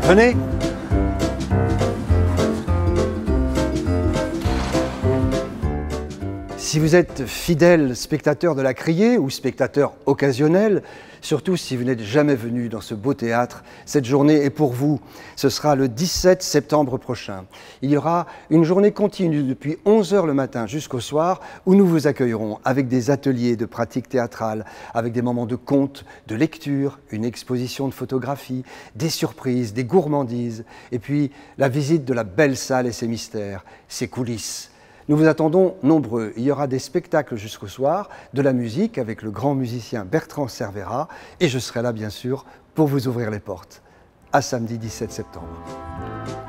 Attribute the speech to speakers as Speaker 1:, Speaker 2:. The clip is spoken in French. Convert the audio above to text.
Speaker 1: Venez! Si vous êtes fidèle spectateur de la Criée ou spectateur occasionnel, surtout si vous n'êtes jamais venu dans ce beau théâtre, cette journée est pour vous. Ce sera le 17 septembre prochain. Il y aura une journée continue depuis 11 h le matin jusqu'au soir où nous vous accueillerons avec des ateliers de pratique théâtrale, avec des moments de conte, de lecture, une exposition de photographie, des surprises, des gourmandises et puis la visite de la belle salle et ses mystères, ses coulisses. Nous vous attendons nombreux. Il y aura des spectacles jusqu'au soir, de la musique avec le grand musicien Bertrand Cervera et je serai là bien sûr pour vous ouvrir les portes. À samedi 17 septembre.